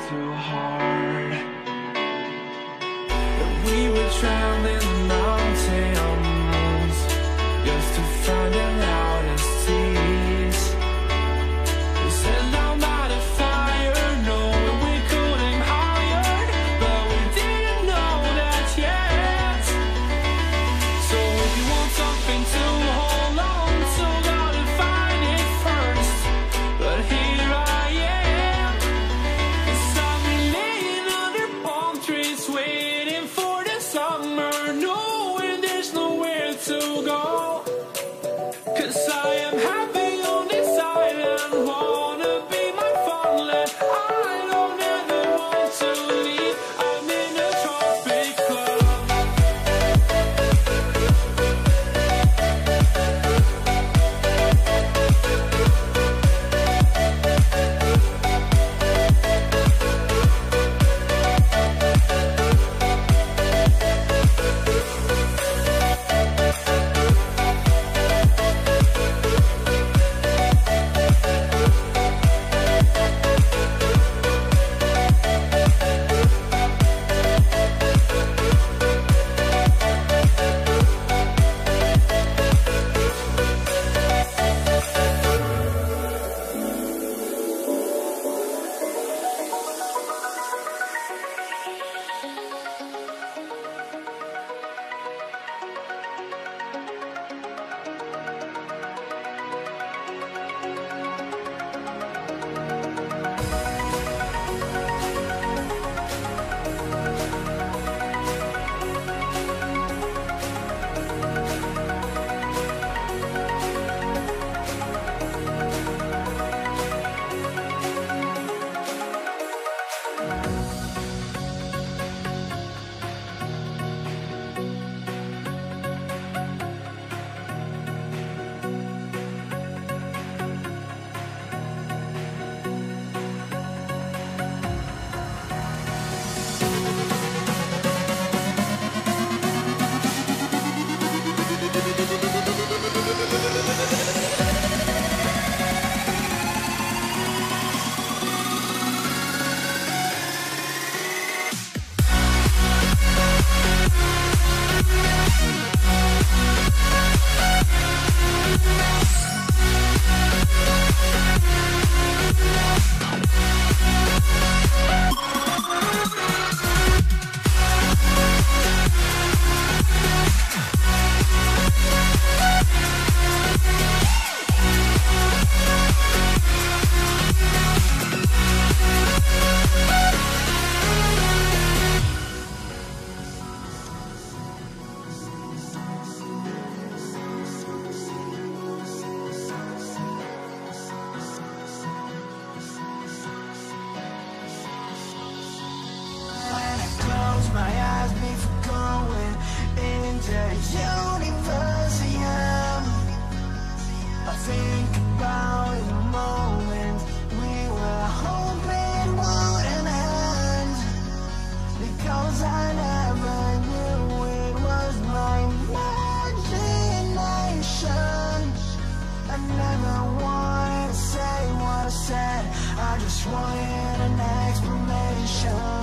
too hard. That we would drown in the mountains just to find the loudest tears. We said down by the fire, knowing we could aim higher, but we didn't know that yet. So if you want something to hold on to, gotta find it first. But here I am, 'cause I've been laying under palm trees, waiting for the summer, knowing there's nowhere to go. 'Cause I am happy on this island, wanna be my farmland. I don't ever want to leave, I'm in a tropic club. My eyes before going into the universe. I think about the moment we were hoping wouldn't end, because I never knew it was my imagination. I never wanted to say what I said, I just wanted an explanation.